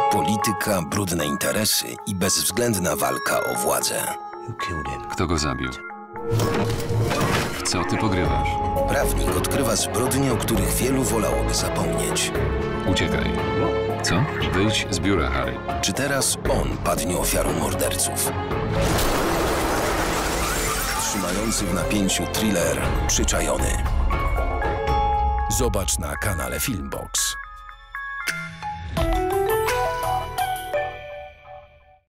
Polityka, brudne interesy i bezwzględna walka o władzę. Kto go zabił? W co ty pogrywasz? Prawnik odkrywa zbrodnie, o których wielu wolałoby zapomnieć. Uciekaj. Co? Wyjdź z biura, Harry. Czy teraz on padnie ofiarą morderców? Trzymający w napięciu thriller Przyczajony. Zobacz na kanale Filmbox.